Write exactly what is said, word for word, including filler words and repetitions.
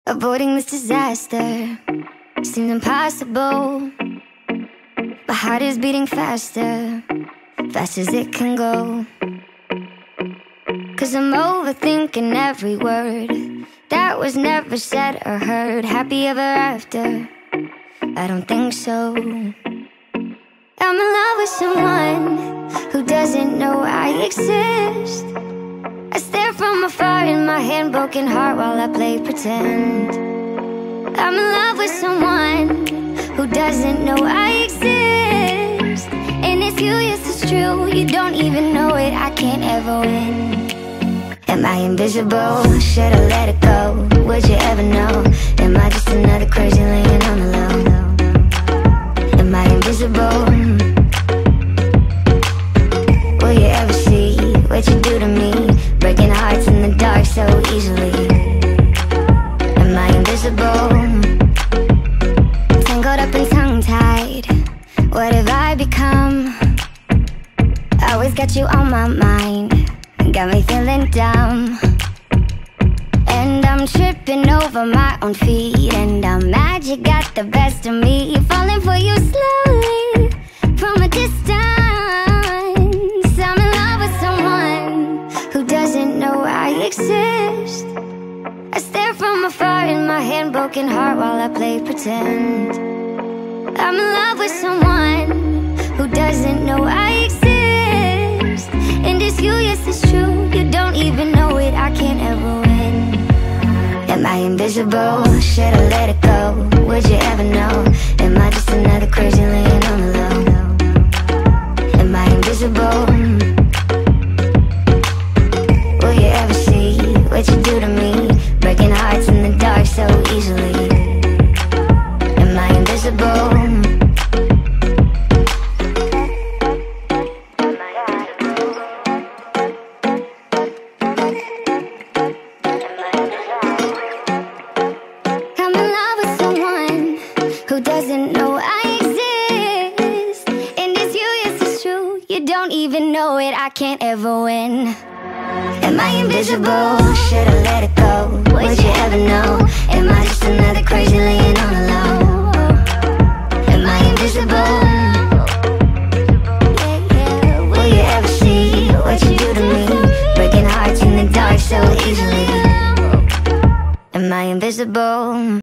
Avoiding this disaster seemed impossible. My heart is beating faster, fast as it can go. Cause I'm overthinking every word that was never said or heard. Happy ever after? I don't think so. I'm in love with someone who doesn't know I exist. I stare from afar in my hand, broken heart, while I play pretend. I'm in love with someone who doesn't know I exist. And it's you, yes it's true, you don't even know it, I can't ever win. Am I invisible? Should I let it go? Would you ever know? Am I just another crazy laying on the low? Am I invisible? Will you ever see what you do to me? Breaking hearts in the dark so easily. Am I invisible? Tangled up and tongue-tied, what have I become? Always got you on my mind, got me feeling dumb. And I'm tripping over my own feet, and I'm mad you got the best of me. Falling for you slowly, from a distance. I'm in love with someone who doesn't know I exist. I stare from afar in my hand, broken heart, while I play pretend. I'm in love with someone who doesn't know I exist. And it's you, yes it's true, you don't even know it, I can't ever win. Am I invisible? Should I let it go? Would you ever know? Am I just another crazy laying on the low? Am I invisible? Will you ever see what you do to me? Breaking hearts in the dark so easily. Am I invisible? Who doesn't know I exist. And it's you, yes it's true, you don't even know it, I can't ever win. Am I invisible? Should I let it go? Would you ever know? Am I just another crazy laying on the low? Am I invisible? Yeah, yeah. Will you ever see what you do to me? Breaking hearts in the dark so easily. Am I invisible?